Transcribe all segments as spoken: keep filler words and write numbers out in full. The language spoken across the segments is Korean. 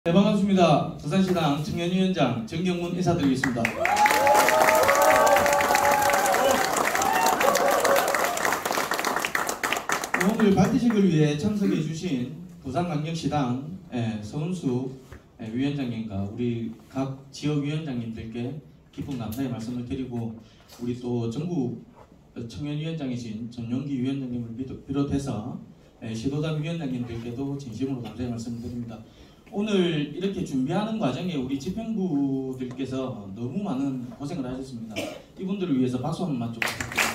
네, 반갑습니다. 부산시당 청년위원장 정경문 인사드리겠습니다. 오늘 발대식을 위해 참석해 주신 부산광역시당 서은수 위원장님과 우리 각 지역위원장님들께 깊은 감사의 말씀을 드리고, 우리 또 전국 청년위원장이신 전용기 위원장님을 비롯해서 시도당 위원장님들께도 진심으로 감사의 말씀을 드립니다. 오늘 이렇게 준비하는 과정에 우리 집행부들께서 너무 많은 고생을 하셨습니다. 이분들을 위해서 박수 한 번만 좀 부탁드립니다.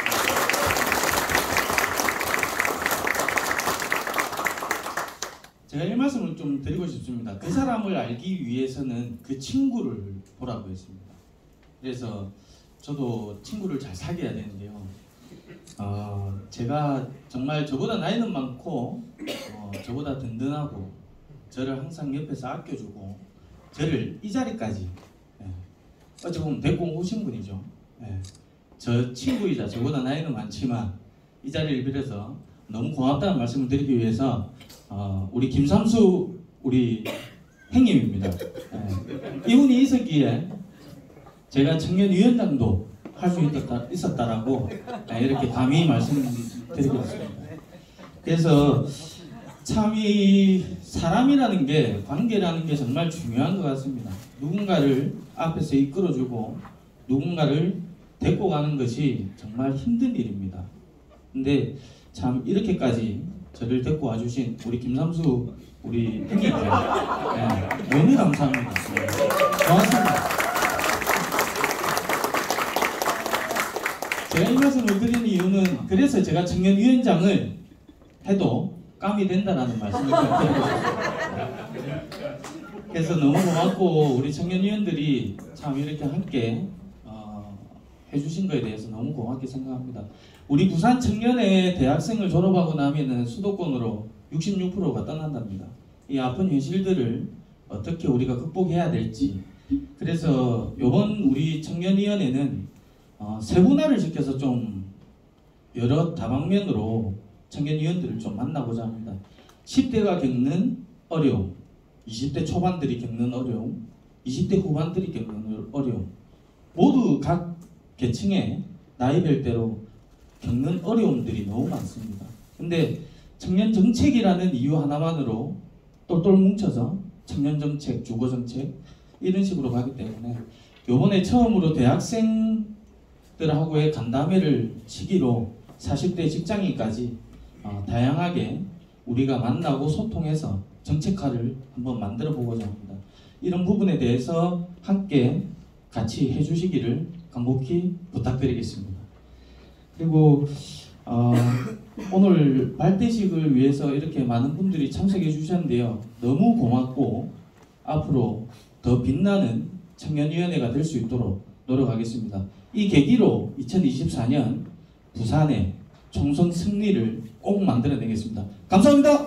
제가 이 말씀을 좀 드리고 싶습니다. 그 사람을 알기 위해서는 그 친구를 보라고 했습니다. 그래서 저도 친구를 잘 사귀어야 되는데요. 어, 제가 정말 저보다 나이는 많고 어, 저보다 든든하고 저를 항상 옆에서 아껴주고 저를 이 자리까지 예, 어찌 보면 데리고 오신 분이죠. 예, 저 친구이자 저보다 나이는 많지만 이 자리를 빌어서 너무 고맙다는 말씀을 드리기 위해서 어, 우리 김삼수 우리 형님입니다. 예, 이분이 있었기에 제가 청년위원장도 할 수 있었다, 있었다라고 예, 이렇게 감히 말씀드리겠습니다. 그래서 참 이 사람이라는 게, 관계라는 게 정말 중요한 것 같습니다. 누군가를 앞에서 이끌어주고 누군가를 데리고 가는 것이 정말 힘든 일입니다. 근데 참 이렇게까지 저를 데리고 와주신 우리 김삼수 우리 형님께 네, 너무 감사합니다. 네, 고맙습니다. 제가 이 말씀을 드리는 이유는, 그래서 제가 청년위원장을 해도 깜이 된다라는 말씀을 드리고 싶습니다. 그래서 너무 고맙고, 우리 청년위원들이 참 이렇게 함께 어, 해주신 것에 대해서 너무 고맙게 생각합니다. 우리 부산 청년의 대학생을 졸업하고 나면은 수도권으로 육십육 퍼센트가 떠난답니다. 이 아픈 현실들을 어떻게 우리가 극복해야 될지, 그래서 이번 우리 청년위원회는 어, 세분화를 시켜서 좀 여러 다방면으로 청년위원들을 좀 만나고자 합니다. 십 대가 겪는 어려움, 이십 대 초반들이 겪는 어려움, 이십 대 후반들이 겪는 어려움, 모두 각 계층의 나이별대로 겪는 어려움들이 너무 많습니다. 근데 청년정책이라는 이유 하나만으로 똘똘 뭉쳐서 청년정책, 주거정책 이런 식으로 가기 때문에 요번에 처음으로 대학생들하고의 간담회를 시기로 사십 대 직장인까지 어, 다양하게 우리가 만나고 소통해서 정책화를 한번 만들어 보고자 합니다. 이런 부분에 대해서 함께 같이 해주시기를 간곡히 부탁드리겠습니다. 그리고 어, 오늘 발대식을 위해서 이렇게 많은 분들이 참석해 주셨는데요. 너무 고맙고 앞으로 더 빛나는 청년위원회가 될 수 있도록 노력하겠습니다. 이 계기로 이천이십사 년 부산의 총선 승리를 꼭 만들어내겠습니다. 감사합니다.